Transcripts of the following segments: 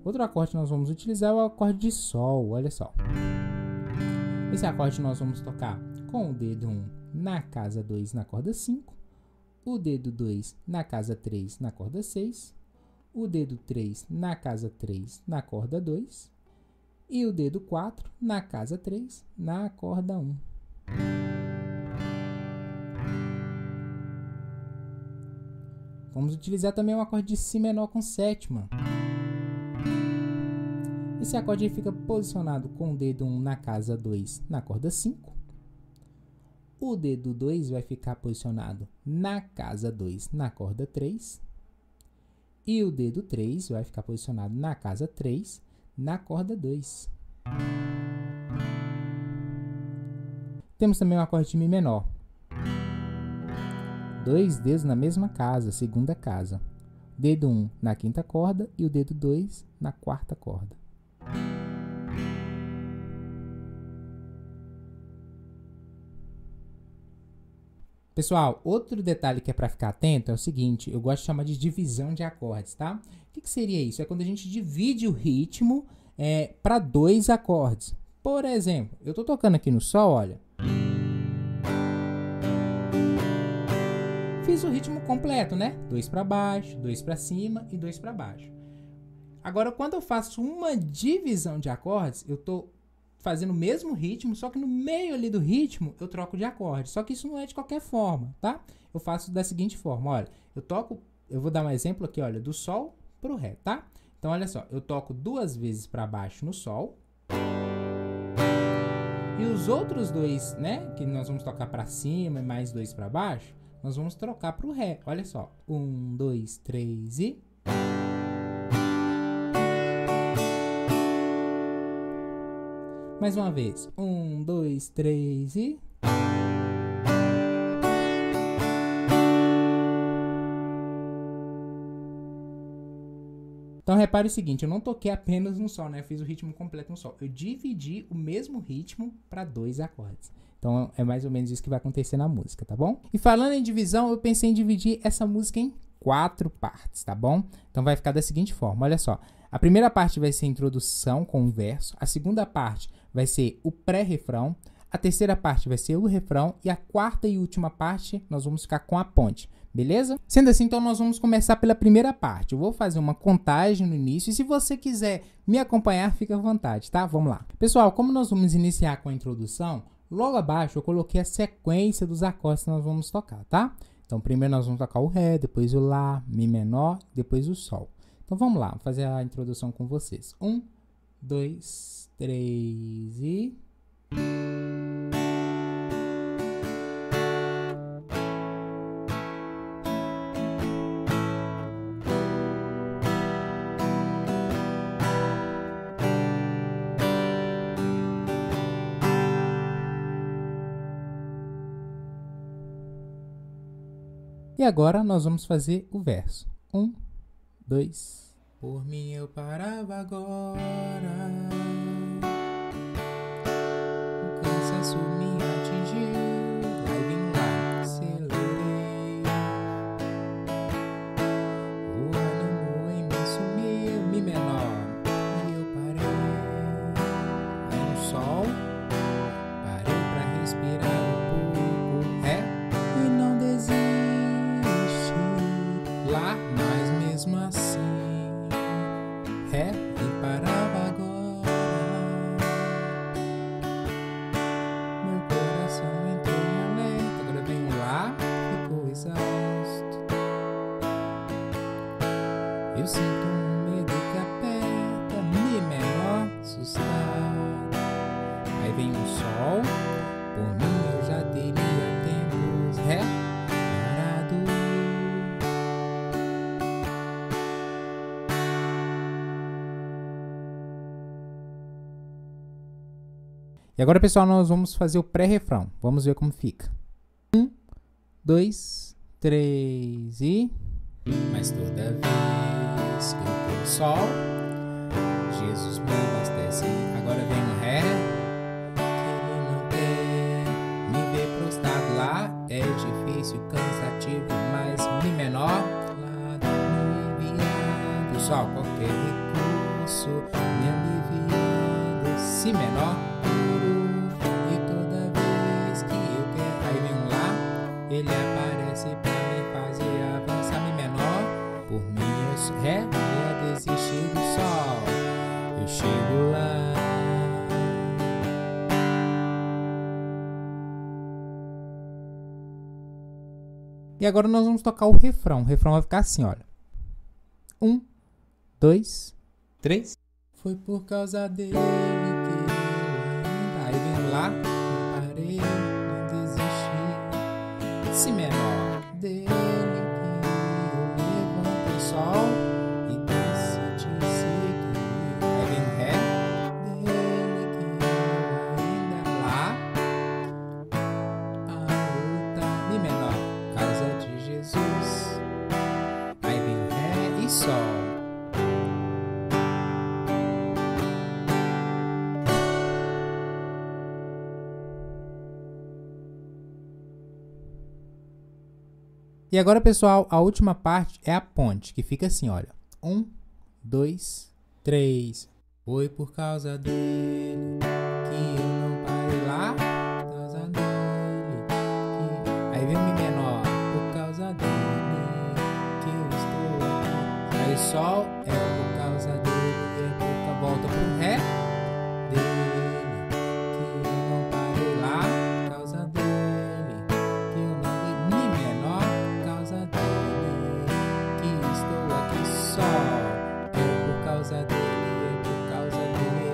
Outro acorde que nós vamos utilizar é o acorde de Sol, olha só. Esse acorde nós vamos tocar com o dedo 1 na casa 2 na corda 5, o dedo 2 na casa 3 na corda 6, o dedo 3 na casa 3 na corda 2 e o dedo 4 na casa 3 na corda 1. Vamos utilizar também o acorde de Si menor com sétima. Esse acorde fica posicionado com o dedo 1 na casa 2 na corda 5. O dedo 2 vai ficar posicionado na casa 2 na corda 3. E o dedo 3 vai ficar posicionado na casa 3 na corda 2. Temos também o acorde de Mi menor. 2 dedos na mesma casa, segunda casa. Dedo 1 na quinta corda e o dedo 2 na quarta corda. Pessoal, outro detalhe que é para ficar atento é o seguinte, eu gosto de chamar de divisão de acordes, tá? O que seria isso? É quando a gente divide o ritmo para 2 acordes. Por exemplo, eu tô tocando aqui no Sol, olha. Fiz o ritmo completo, né? 2 para baixo, 2 para cima e 2 para baixo. Agora, quando eu faço uma divisão de acordes, eu tô fazendo o mesmo ritmo, só que no meio ali do ritmo eu troco de acorde. Só que isso não é de qualquer forma, tá? Eu faço da seguinte forma, olha, eu vou dar um exemplo aqui, olha, do Sol pro Ré, tá? Então, olha só, eu toco 2 vezes para baixo no Sol. E os outros 2, né, que nós vamos tocar para cima e mais 2 para baixo, nós vamos trocar pro Ré. Olha só, 1, 2, 3 e... Mais uma vez. 1, 2, 3 e... Então, repare o seguinte, eu não toquei apenas no Sol, né? Eu fiz o ritmo completo no Sol. Eu dividi o mesmo ritmo para 2 acordes. Então, é mais ou menos isso que vai acontecer na música, tá bom? E falando em divisão, eu pensei em dividir essa música em 4 partes, tá bom? Então, vai ficar da seguinte forma, olha só. A primeira parte vai ser a introdução com o verso. A segunda parte vai ser o pré-refrão. A terceira parte vai ser o refrão. E a quarta e última parte, nós vamos ficar com a ponte. Beleza? Sendo assim, então, nós vamos começar pela primeira parte. Eu vou fazer uma contagem no início. E se você quiser me acompanhar, fica à vontade, tá? Vamos lá. Pessoal, como nós vamos iniciar com a introdução, logo abaixo eu coloquei a sequência dos acordes que nós vamos tocar, tá? Então, primeiro nós vamos tocar o Ré, depois o Lá, Mi menor, depois o Sol. Então, vamos lá, vou fazer a introdução com vocês. 1, 2, 3 e... E agora nós vamos fazer o verso. 1, 2. Por mim eu parava agora, o cansaço me atingiu, aí vim lá, acelerei, o ânimo em mim sumiu, Mi menor, e eu parei, aí no Sol, parei pra respirar um pouco, Ré, e não desisti, Lá, mas mesmo assim, Ré e parava agora. Meu coração entrou em alerta. Agora vem o Lá, ficou exausto. Eu sinto um medo que aperta, Mi menor, assustado. Aí vem o Sol, por mim eu já teria tempos, Ré, parado. E agora, pessoal, nós vamos fazer o pré-refrão. Vamos ver como fica. 1, 2, 3 e... Mas toda vez que eu pôr o Sol, Jesus me abastece. Agora vem o Ré, que Ele não quer me ver prostrado. Lá é difícil, cansativo, mas Mi menor, lá do virado. Sol, qualquer recurso menor, e toda vez que eu quero, aí vem um lá, ele aparece pra me fazer avançar. Mi menor, por mim ré, eu desistir do sol, eu chego lá. E agora nós vamos tocar o refrão. O refrão vai ficar assim, olha. 1, 2, 3. Foi por causa dele que eu ainda... Aí vem lá, não parei, não desisti. Si menor, dele que eu levanto o sol e decidi seguir. Aí vem ré, dele que eu ainda... Lá, a outra, mi menor, causa de Jesus. Aí vem ré e sol. E agora, pessoal, a última parte é a ponte, que fica assim, olha. 1, 2, 3. Foi por causa dele que eu não parei lá. Por causa dele que... Aí vem o mi menor. Por causa dele que eu estou aqui. Aí o sol é por causa dele. É por... Volta pro ré. Dele que eu não parei lá. Por causa dele que eu não dei mi menor. Por causa dele que estou aqui só. É por causa dele. É por causa dele.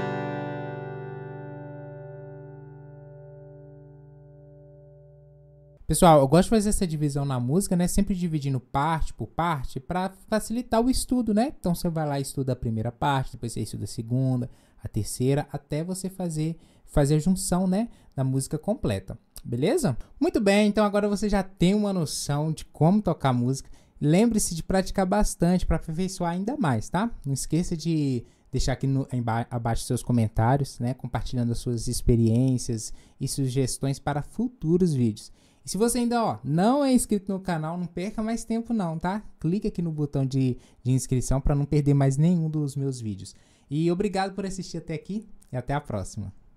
Pessoal, eu gosto de fazer essa divisão na música, né? Sempre dividindo parte por parte para facilitar o estudo, né? Então você vai lá e estuda a primeira parte, depois você estuda a segunda, a terceira, até você fazer a junção, né, da música completa. Beleza? Muito bem, então agora você já tem uma noção de como tocar música. Lembre-se de praticar bastante para aperfeiçoar ainda mais, tá? Não esqueça de deixar aqui abaixo seus comentários, né? Compartilhando as suas experiências e sugestões para futuros vídeos. E se você ainda não é inscrito no canal, não perca mais tempo não, tá? Clique aqui no botão de inscrição para não perder mais nenhum dos meus vídeos. E obrigado por assistir até aqui e até a próxima.